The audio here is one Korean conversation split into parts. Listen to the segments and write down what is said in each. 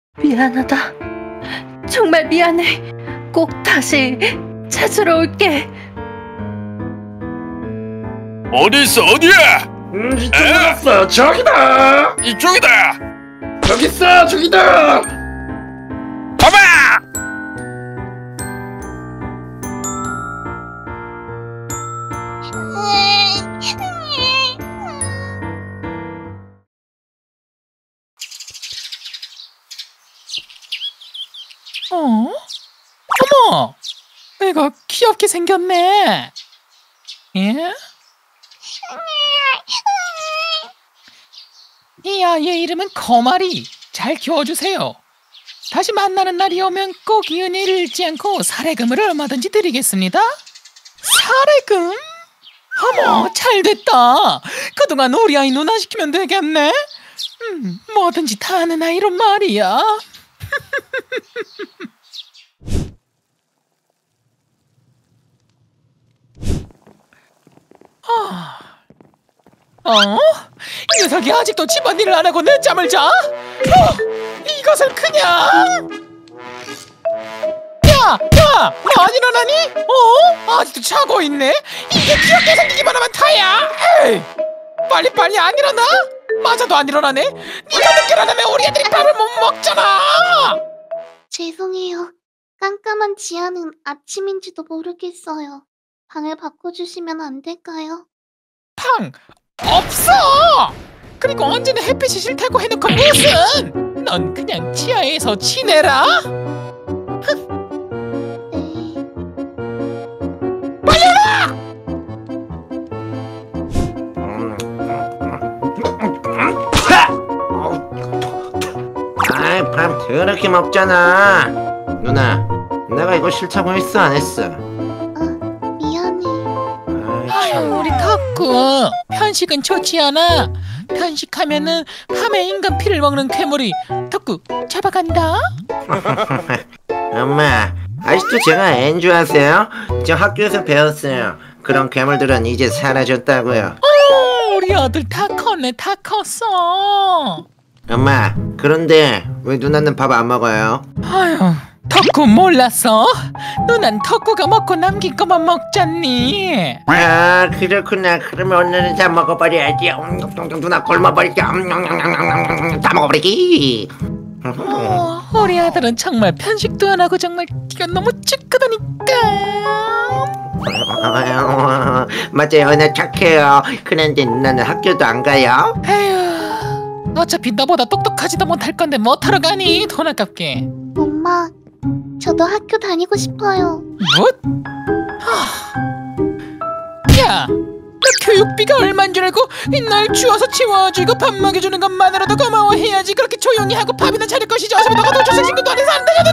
미안하다. 정말 미안해. 꼭 다시 찾으러 올게. 어딨어, 어디야? 이쪽으로 갔어. 저기다. 이쪽이다. 저기 있어. 저기다. 봐봐. 어머! 이거 귀엽게 생겼네. 예? 이 아이의 이름은 거마리. 잘 키워주세요. 다시 만나는 날이 오면 꼭 이 은혜를 잊지 않고 사례금을 얼마든지 드리겠습니다. 사례금? 어머, 잘됐다. 그동안 우리 아이 누나시키면 되겠네. 뭐든지 다 하는 아이로 말이야. 이 녀석이 아직도 집안일을 안 하고 늦잠을 자? 이것을 그냥... 야! 너 안 일어나니? 아직도 자고 있네? 이게 귀엽게 생기기만 하면 다야! 에이, 빨리 안 일어나? 맞아도 안 일어나네? 네가 늦게 일어나면 우리 애들이 밥을 못 먹잖아! 죄송해요. 깜깜한 지하는 아침인지도 모르겠어요. 방을 바꿔주시면 안 될까요? 팡! 없어! 그리고 언제는 햇빛이 싫다고 해놓고 무슨! 넌 그냥 지하에서 지내라! 네. 빨리 와! 아이, 밥 더럽게 먹잖아. 누나, 내가 이거 싫다고 했어, 안 했어? 미안해. 아유, 우리 덕구 편식은 좋지 않아. 편식하면은 밤에 인간 피를 먹는 괴물이 덕구 잡아간다. 엄마, 아직도 제가 앤 줄 아세요? 저 학교에서 배웠어요. 그런 괴물들은 이제 사라졌다고요. 우리 아들 다 컸네, 다 컸어. 엄마, 그런데 왜 누나는 밥 안 먹어요? 아유, 덕구 몰랐어? 누난 덕구가 먹고 남긴 것만 먹잖니. 아, 그렇구나. 그러면 오늘은 다 먹어버려야지. 누나 굶어버릴게. 다 먹어버리기. 우리 아들은 정말 편식도 안 하고 정말 기가 너무 찌끄다니까. 맞아요, 나 착해요. 그런데 누나는 학교도 안 가요? 에휴, 어차피 너보다 똑똑하지도 못할 건데 뭐하러 가니? 돈 아깝게. 엄마, 저도 학교 다니고 싶어요. 뭐? 야, 너 교육비가 얼만 줄 알고 날 주워서 치워주고 밥 먹여주는 것만으로도 고마워해야지. 그렇게 조용히 하고 밥이나 차릴 것이지. 어차피 너가 돈 주는 친구도 아니서 안 다녀도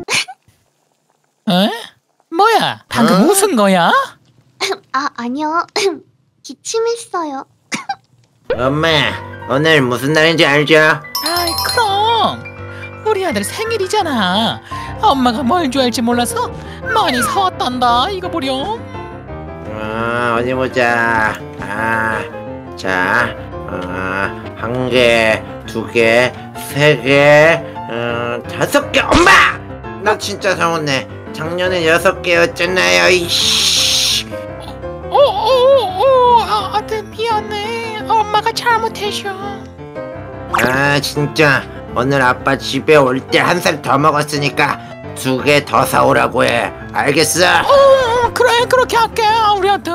돼? 에? 뭐야? 방금 웃은 거야? 아니요. 기침했어요. 엄마, 오늘 무슨 날인지 알죠? 아이, 그럼 우리 아들 생일이잖아. 엄마가 뭘 좋아할지 몰라서 많이 사왔단다. 이거 보렴. 어디 보자. 자, 한 개, 두 개, 세 개, 5개. 엄마! 나 진짜 서운해. 작년에 6개였잖아요. 이씨. 아들 미안해. 엄마가 잘못했어. 진짜 오늘 아빠 집에 올 때 한 살 더 먹었으니까 2개 더 사오라고 해. 알겠어? 그래, 그렇게 할게. 우리 아들.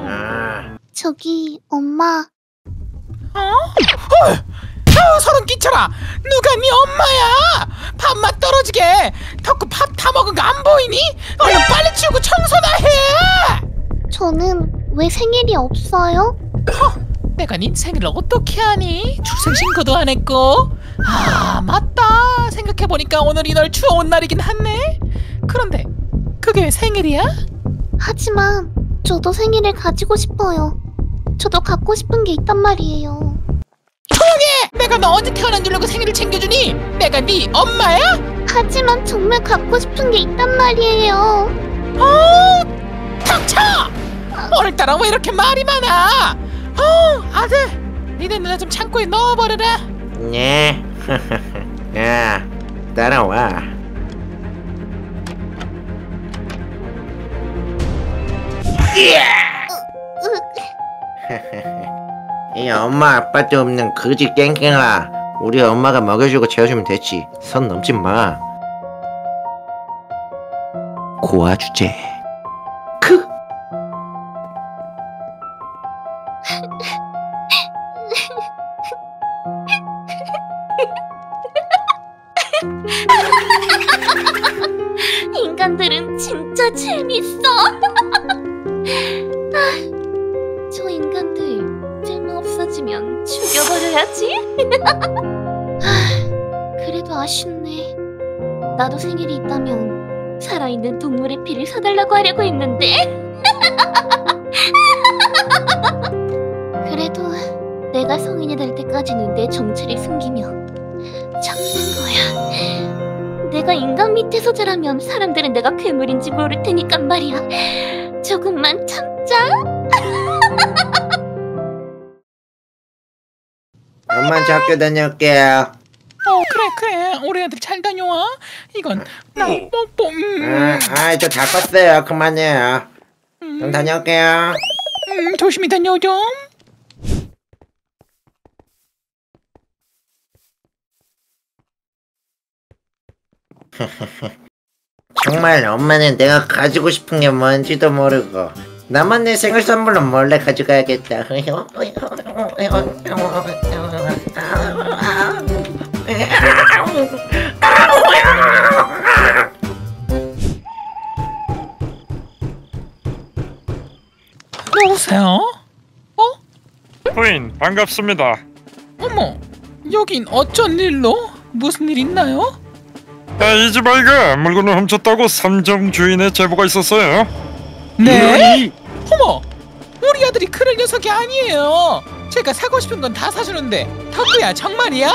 저기, 엄마. 소름 끼쳐라. 누가 네 엄마야? 밥맛 떨어지게. 덕구 밥 다 먹은 거 안 보이니? 얼른 빨리 치우고 청소나 해. 저는 왜 생일이 없어요? 내가 네 생일을 어떻게 하니? 출생신고도 안 했고. 맞다. 생각해보니까 오늘이 널 주워온 날이긴 하네. 그런데 그게 왜 생일이야? 하지만 저도 생일을 가지고 싶어요. 저도 갖고 싶은 게 있단 말이에요. 조용해! 내가 너 언제 태어난 줄 알고 생일을 챙겨주니? 내가 네 엄마야? 하지만 정말 갖고 싶은 게 있단 말이에요. 닥쳐! 오늘따라 왜 이렇게 말이 많아? 아들, 니네 누나 좀 창고에 넣어버려라. 네. 야, 따라와. 이 엄마 아빠도 없는 거지 깽깽아. 우리 엄마가 먹여주고 재워주면 됐지. 선 넘지 마. 고아 주제. 크. 인간들은 진짜 재밌어. 저 인간들 쓸모없어지면 죽여버려야지. 그래도 아쉽네. 나도 생일이 있다면 살아있는 동물의 피를 사달라고 하려고 했는데. 그래도 내가 성인이 될 때까지는 내 정체를 숨기며 참는 거야. 내가 인간 밑에서 자라면 사람들은 내가 괴물인지 모를 테니까 말이야. 조금만 참자. 엄마 저 학교 다녀올게요. 그래 우리 애들 잘 다녀와. 이건 나 뽀뽀. 저 다 껐어요. 그만해요. 좀 다녀올게요. 조심히 다녀오죠. 정말 엄마는 내가 가지고 싶은 게 뭔지도 모르고 나만 내 생일 선물로 몰래 가져가야겠다. 누구세요? 부인 반갑습니다. 어머, 여긴 어쩐 일로? 무슨 일 있나요? 이 집 아이가 물건을 훔쳤다고 삼점 주인의 제보가 있었어요. 네? 어머, 우리 아들이 그럴 녀석이 아니에요. 제가 사고 싶은 건 다 사주는데 덕구야 정말이야?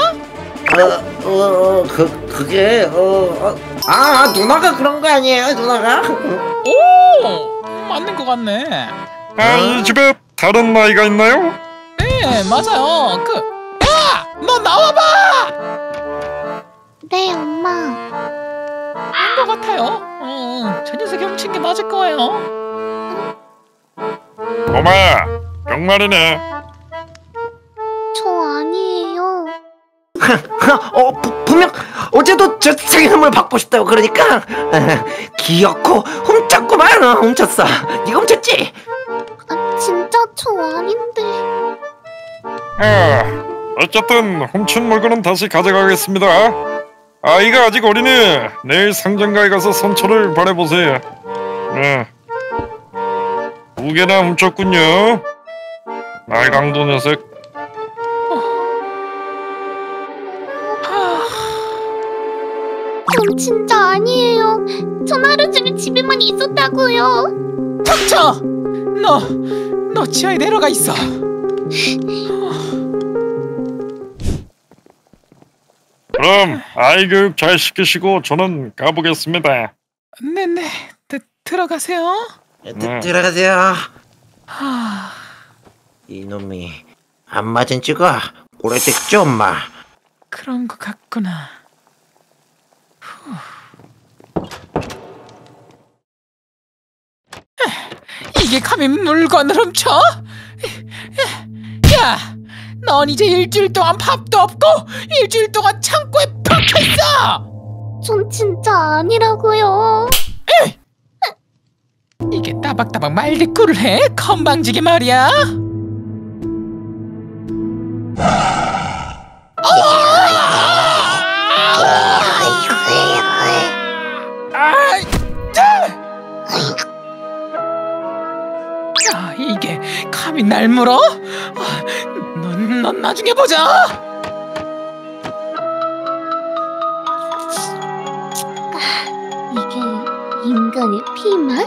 그게 누나가 그런 거 아니에요, 누나가? 오, 맞는 것 같네. 이 집에 다른 아이가 있나요? 네, 맞아요. 야, 너 나와봐. 네, 엄마. 한 것 같아요. 저 녀석이 훔친 게 맞을 거예요. 엄마 정말이네. 저 아니에요. 분명 어제도 저 생일 선물 받고 싶다고 그러니까 귀엽고 훔쳤구만. 훔쳤어. 네가 훔쳤지? 진짜 저 아닌데. 어쨌든 훔친 물건은 다시 가져가겠습니다. 아이가 아직 어리니 내일 상점가에 가서 선처를 바라보세요. 2개나 훔쳤군요. 말강도 녀석. 전 진짜 아니에요. 전 하루 종일 집에만 있었다고요. 닥쳐! 너 지하에 내려가 있어. 그럼 아이 교육 잘 시키시고 저는 가보겠습니다. 네네, 들어가세요. 들어가세요. 이놈이 안 맞은 찍어 오래됐죠, 엄마? 그런 것 같구나. 이게 감히 물건을 훔쳐? 야, 넌 이제 일주일 동안 밥도 없고 일주일 동안 창고에 박혀있어. 전 진짜 아니라고요. 이게 따박따박 말대꾸를 해? 건방지게 말이야. 이게 감히 날 물어? 넌 나중에 보자. 이게 인간의 피맛?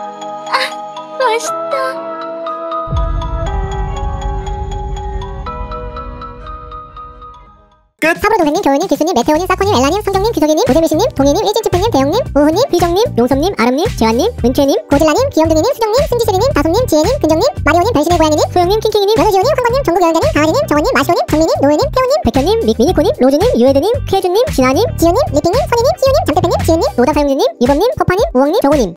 맛있다. 끝. 하브로 동생님, 겨울님, 기수님, 메테오님, 사코님, 엘라님, 성경님, 기석이님, 오재미씨님, 동희님, 일진치프님, 대영님, 우ሁ님, 비정님, 용섭님, 아름님, 재환님, 은채님, 고질라님, 귀염둥이님, 수정님, 승지슬이님, 다솜님, 지혜님, 근정님, 마리오님, 변신의 고양이님, 소영님, 킹킹이님, 연우지호님, 황건님, 전국여행자님, 강아지님, 정원님, 마시오님, 정민님, 노예님, 태호님, 백현님, 미니코님, 로즈님, 유에드님, 쾌준님, 진아님, 지효님, 리핑님, 선희님, 시우님, 잠대팬님, 지은님, 로다사용주님, 이범님, 퍼파님, 우엉님, 정우님.